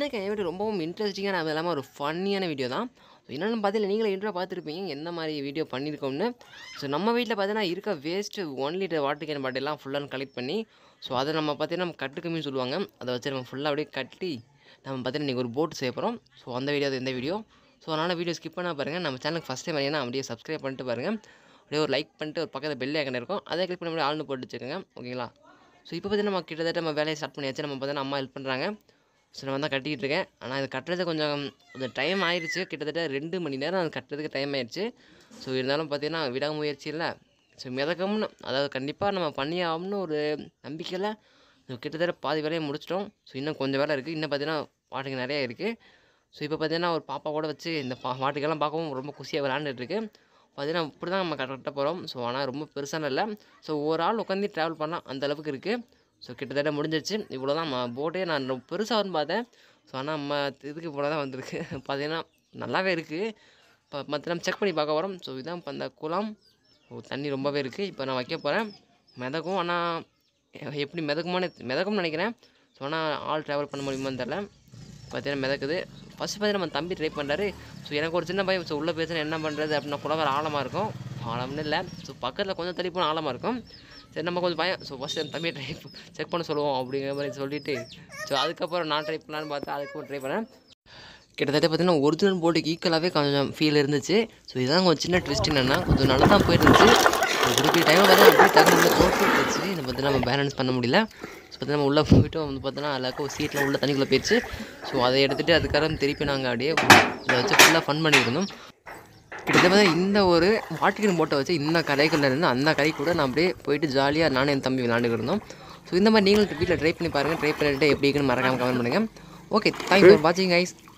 இன்றைக்கி என் வீடியோ ரொம்பவும் இன்ட்ரெஸ்டிங்கான அது இல்லாமல் ஒரு ஃபன்னியான வீடியோ தான். ஸோ என்னென்னு பார்த்தீங்கன்னா நீங்களே இன்ட்ரோ பார்த்துருப்பீங்க எந்த மாதிரி வீடியோ பண்ணியிருக்கோம்னு. ஸோ நம்ம வீட்டில் பார்த்தீங்கன்னா இருக்க வேஸ்ட்டு 1 லிட்டர் வாட்டர் கேன் பாட்டிலாம் ஃபுல்லாக கலெக்ட் பண்ணி ஸோ அதை நம்ம பார்த்தீங்கன்னா நம்ம கட்டுக்குமின்னு சொல்லுவாங்க. அதை வச்சு நம்ம ஃபுல்லாக அப்படியே கட்டி நம்ம பார்த்தீங்கன்னா இன்றைக்கி ஒரு போட் செய்ய போகிறோம். ஸோ அந்த வீடியோ எந்த வீடியோ. ஸோ அதனால் வீடியோ ஸ்கிப் பண்ணால் பாருங்கள். நம்ம சேனலுக்கு ஃபஸ்ட் டைம் வரீங்கன்னா அப்படியே சப்ஸ்கிரைப் பண்ணிட்டு பாருங்கள். அப்படியே ஒரு லைக் பண்ணிட்டு ஒரு பக்கத்தில் பெல் ஐக்கன் இருக்கும், அதை கிளிக் பண்ணி ஆள்னு போட்டு வச்சுக்கோங்க. ஓகேங்களா? ஸோ இப்போ பார்த்தீங்கன்னா நம்ம கிட்டத்தட்ட நம்ம வேலையை ஸ்டார்ட் பண்ணியாச்சு. நம்ம பார்த்தீங்கன்னா அம்மா ஹெல்ப் பண்ணுறாங்க. ஸோ நான் தான் கட்டிக்கிட்டு இருக்கேன். ஆனால் இது கட்டுறது கொஞ்சம் டைம் ஆயிடுச்சு. கிட்டத்தட்ட 2 மணி நேரம் அது கட்டுறதுக்கு டைம் ஆயிடுச்சு. ஸோ இருந்தாலும் பார்த்தீங்கன்னா விடாமுயற்சி இல்லை. ஸோ மிதக்கம்னு அதாவது கண்டிப்பாக நம்ம பண்ணி ஆகும்னு ஒரு நம்பிக்கையில் கிட்டத்தட்ட பாதி வேலையை முடிச்சிட்டோம். ஸோ இன்னும் கொஞ்சம் வேலை இருக்குது. இன்னும் பார்த்தீங்கன்னா வாட்டுக்கு நிறையா இருக்குது. ஸோ இப்போ பார்த்தீங்கன்னா ஒரு பாப்பா கூட வச்சு இந்த வாட்டுக்கெல்லாம் பார்க்கவும் ரொம்ப குஷியாக விளாண்டுட்டுருக்கு. பார்த்தீங்கன்னா இப்படி தான் நம்ம கட்ட போகிறோம். ஸோ ஆனால் ரொம்ப பெருசான இல்லை. ஸோ ஒரு ஆள் உட்காந்து ட்ராவல் பண்ணலாம் அந்த அளவுக்கு இருக்குது. ஸோ கிட்டத்தட்ட முடிஞ்சிருச்சு. இவ்வளோ தான் போட்டே நான் ரொம்ப பெருசாகுன்னு பார்த்தேன். ஸோ ஆனால் நம்ம இதுக்கு போல தான் வந்திருக்கு. பார்த்தீங்கன்னா நல்லாவே இருக்குது. இப்போ மற்ற நம்ம செக் பண்ணி பார்க்க வரோம். ஸோ இதுதான் இப்போ அந்த குளம். தண்ணி ரொம்பவே இருக்குது. இப்போ நான் வைக்க போகிறேன். மிதக்கும், ஆனால் எப்படி மிதக்கும்னு நினைக்கிறேன். ஸோ ஆனால் ஆள் ட்ராவல் பண்ண முடியுமான்னு தெரில. பார்த்தீங்கன்னா மிதக்குது. ஃபஸ்ட்டு பார்த்தீங்கன்னா நம்ம தம்பி ட்ரை பண்ணுறாரு. ஸோ எனக்கு ஒரு சின்ன பையன். ஸோ உள்ளே பேசுனா என்ன பண்ணுறது அப்படின்னா குளம் வேறு ஆழமாக இருக்கும். ஆழம்னு இல்லை, ஸோ பக்கத்தில் கொஞ்சம் தள்ளி போனால் ஆழமாக இருக்கும். சரி நம்ம கொஞ்சம் பயம். ஸோ ஃபஸ்ட்டு என் தம்பியை செக் பண்ண சொல்லுவோம் அப்படிங்கிற மாதிரி சொல்லிவிட்டு ஸோ அதுக்கப்புறம் நான் ட்ரை பண்ணலான்னு பார்த்தா அதுக்கப்புறம் ட்ரை பண்ணேன். கிட்டத்தட்ட பார்த்தீங்கன்னா ஒரிஜினல் போட்டுக்கு ஈக்குவலாகவே கொஞ்சம் ஃபீல் இருந்துச்சு. ஸோ இதுதான் கொஞ்சம் சின்ன ட்விஸ்ட் என்னென்னா கொஞ்சம் நல்லா தான் போயிருந்துச்சு. ஸோ குறிப்பிட்ட டைமில் பார்த்தீங்கன்னா அப்படியே தகுந்த தோற்று போச்சு. இதை பார்த்தீங்கன்னா நம்ம பேலன்ஸ் பண்ண முடியல. ஸோ பார்த்தீங்கன்னா நம்ம உள்ளே போய்ட்டு வந்து பார்த்தோன்னா எல்லாருக்கும் ஒரு சீட்டில் உள்ள தண்ணிக்குள்ளே போயிடுச்சு. ஸோ அதை எடுத்துகிட்டு அதுக்காக திருப்பி நாங்கள் அப்படியே இதை வச்சு ஃபுல்லாக ஃபன் பண்ணியிருந்தோம். கிட்டத்தட்ட இந்த ஒரு வாட்டர் போட்டை வச்சு இந்த கரைகளில் இருந்து அந்த கரை கூட நான் அப்படியே போயிட்டு ஜாலியாக நானும் என் தம்பி விளாண்டுக்கிட்டு இருந்தோம். ஸோ இந்த மாதிரி நீங்களும் வீட்டில் ட்ரை பண்ணி பாருங்கள். ட்ரை பண்ணிவிட்டு எப்படி இருக்குன்னு மறக்காமல் கமெண்ட் பண்ணுங்கள். ஓகே, தேங்க்யூ ஃபார் வாட்சிங் கைஸ்.